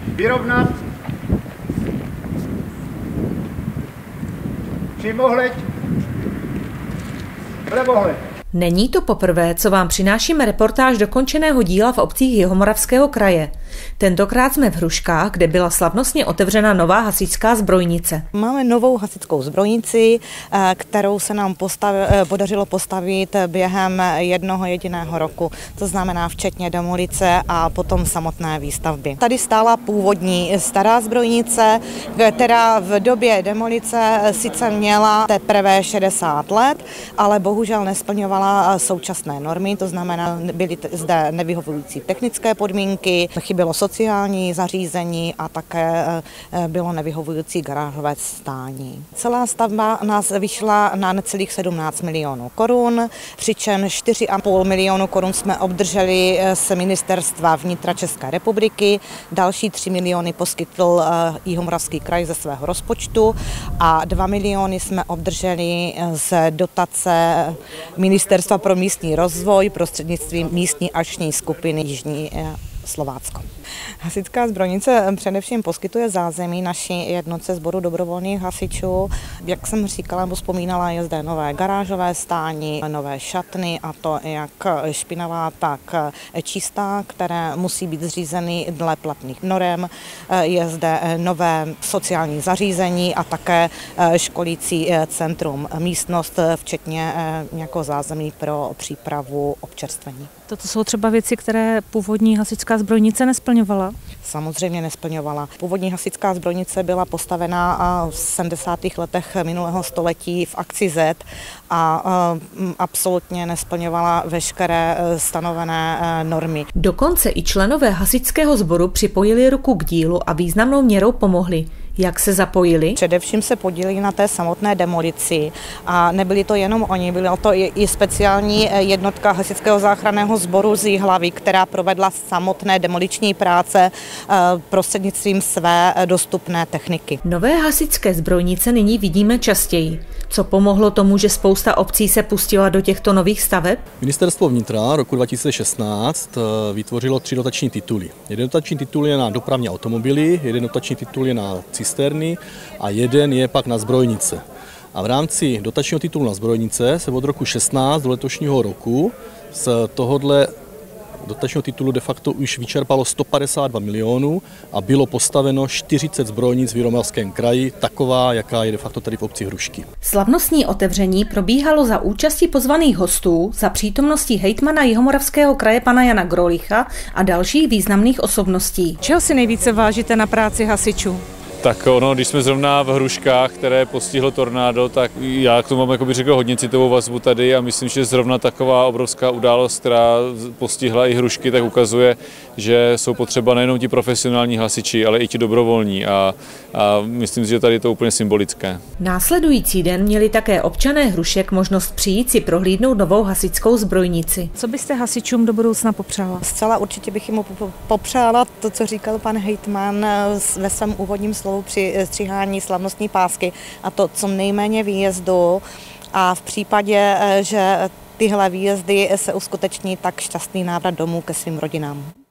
Vyrovnat. Přimohleď. Levohled. Není to poprvé, co vám přinášíme reportáž dokončeného díla v obcích Jihomoravského kraje. Tentokrát jsme v Hruškách, kde byla slavnostně otevřena nová hasičská zbrojnice. Máme novou hasičskou zbrojnici, kterou se nám podařilo postavit během jednoho jediného roku. To znamená včetně demolice a potom samotné výstavby. Tady stála původní stará zbrojnice, která v době demolice sice měla teprve 60 let, ale bohužel nesplňovala současné normy, to znamená, byly zde nevyhovující technické podmínky, chybělo sociální zařízení a také bylo nevyhovující garážové stání. Celá stavba nás vyšla na necelých 17 milionů korun, přičemž 4,5 milionu korun jsme obdrželi z Ministerstva vnitra České republiky, další 3 miliony poskytl Jihomoravský kraj ze svého rozpočtu a 2 miliony jsme obdrželi z dotace Ministerstva pro místní rozvoj prostřednictvím místní akční skupiny Jižní Slovácko. Hasičská zbrojnice především poskytuje zázemí naší jednotce sboru dobrovolných hasičů. Jak jsem říkala nebo vzpomínala, je zde nové garážové stání, nové šatny, a to jak špinavá, tak čistá, které musí být zřízeny dle platných norem. Je zde nové sociální zařízení a také školící centrum, místnost, včetně nějakého zázemí pro přípravu občerstvení. Toto jsou třeba věci, které původní hasičská zbrojnice nesplňovala? Samozřejmě nesplňovala. Původní hasičská zbrojnice byla postavena v 70. letech minulého století v akci Z a absolutně nesplňovala veškeré stanovené normy. Dokonce i členové hasičského sboru připojili ruku k dílu a významnou měrou pomohli. Jak se zapojili? Především se podíleli na té samotné demolici a nebyli to jenom oni, byla to i speciální jednotka hasičského záchranného sboru z Jihlavy, která provedla samotné demoliční práce prostřednictvím své dostupné techniky. Nové hasičské zbrojnice nyní vidíme častěji. Co pomohlo tomu, že spousta obcí se pustila do těchto nových staveb? Ministerstvo vnitra roku 2016 vytvořilo 3 dotační tituly. Jeden dotační titul je na dopravní automobily, jeden dotační titul je na cisterny a jeden je pak na zbrojnice. A v rámci dotačního titulu na zbrojnice se od roku 16 do letošního roku z tohohle dotačního titulu de facto už vyčerpalo 152 milionů a bylo postaveno 40 zbrojnic v Jihomoravském kraji, taková, jaká je de facto tady v obci Hrušky. Slavnostní otevření probíhalo za účasti pozvaných hostů, za přítomnosti hejtmana Jihomoravského kraje pana Jana Grolicha a dalších významných osobností. Čeho si nejvíce vážíte na práci hasičů? Tak když jsme zrovna v Hruškách, které postihlo tornádo, tak já k tomu mám, jako bych řekl, hodně citovou vazbu tady a myslím, že zrovna taková obrovská událost, která postihla i Hrušky, tak ukazuje, že jsou potřeba nejenom ti profesionální hasiči, ale i ti dobrovolní a myslím si, že tady je to úplně symbolické. Následující den měli také občané Hrušek možnost přijít si prohlídnout novou hasičskou zbrojnici. Co byste hasičům do budoucna popřála? Zcela určitě bych jim popřála to, co říkal pan hejtman ve svém úvodním slovu při stříhání slavnostní pásky, a to co nejméně výjezdu a v případě, že tyhle výjezdy se uskuteční, tak šťastný návrat domů ke svým rodinám.